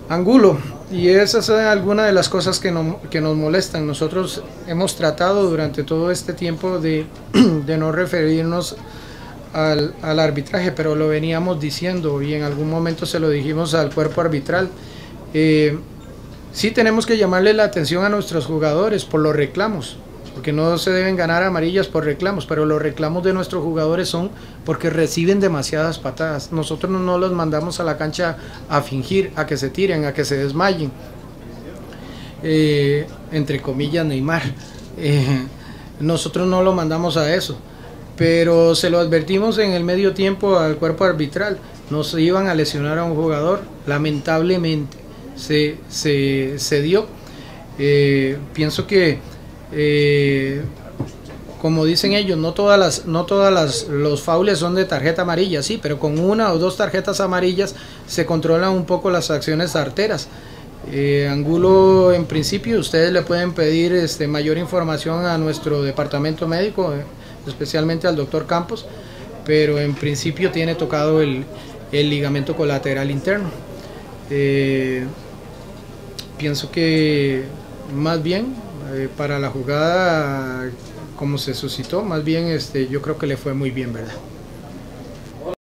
Angulo, y esas son algunas de las cosas que nos molestan. Nosotros hemos tratado durante todo este tiempo de no referirnos al arbitraje, pero lo veníamos diciendo y en algún momento se lo dijimos al cuerpo arbitral. Sí tenemos que llamarle la atención a nuestros jugadores por los reclamos, porque no se deben ganar amarillas por reclamos, pero los reclamos de nuestros jugadores son porque reciben demasiadas patadas. Nosotros no los mandamos a la cancha a fingir, a que se tiren, a que se desmayen, entre comillas Neymar. Nosotros no lo mandamos a eso, pero se lo advertimos en el medio tiempo al cuerpo arbitral. Nos iban a lesionar a un jugador, lamentablemente se dio. Pienso que como dicen ellos, no todas los faules son de tarjeta amarilla, sí, pero con una o dos tarjetas amarillas se controlan un poco las acciones arteras. Angulo, en principio, ustedes le pueden pedir mayor información a nuestro departamento médico, especialmente al doctor Campos, pero en principio tiene tocado el ligamento colateral interno. Pienso que más bien para la jugada como se suscitó, más bien yo creo que le fue muy bien, ¿verdad?